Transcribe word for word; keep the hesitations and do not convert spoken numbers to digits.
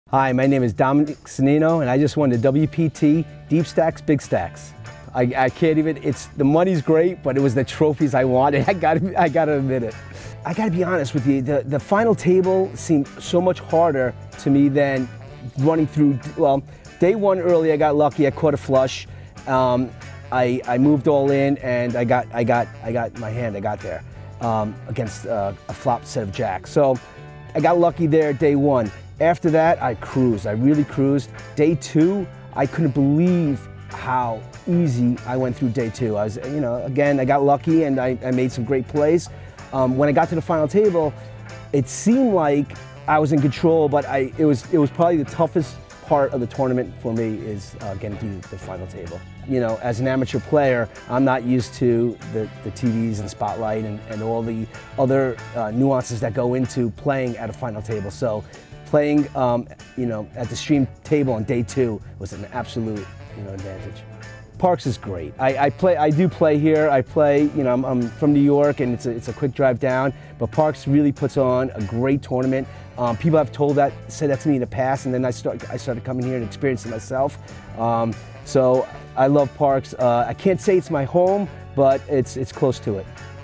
Hi, my name is Dominick Sannino, and I just won the W P T DeepStacks Big Stacks. I, I can't even, it's, the money's great, but it was the trophies I wanted. I gotta, I gotta admit it. I gotta be honest with you, the, the final table seemed so much harder to me than running through, well, day one early I got lucky, I caught a flush. Um, I, I moved all in and I got, I got, I got my hand, I got there um, against uh, a flop set of jacks. So I got lucky there day one. After that, I cruised, I really cruised. Day two, I couldn't believe how easy I went through day two. I was, you know, again, I got lucky and I, I made some great plays. Um, when I got to the final table, it seemed like I was in control, but I, it was, it was probably the toughest part of the tournament for me is uh, getting through the final table. You know, as an amateur player, I'm not used to the, the T Vs and spotlight and, and all the other uh, nuances that go into playing at a final table. So playing, um, you know, at the stream table on day two was an absolute, you know, advantage. Parks is great. I, I play, I do play here. I play, you know, I'm, I'm from New York, and it's a, it's a quick drive down. But Parks really puts on a great tournament. Um, people have told that, said that to me in the past, and then I start, I started coming here and experiencing it myself. Um, so I love Parks. Uh, I can't say it's my home, but it's it's close to it.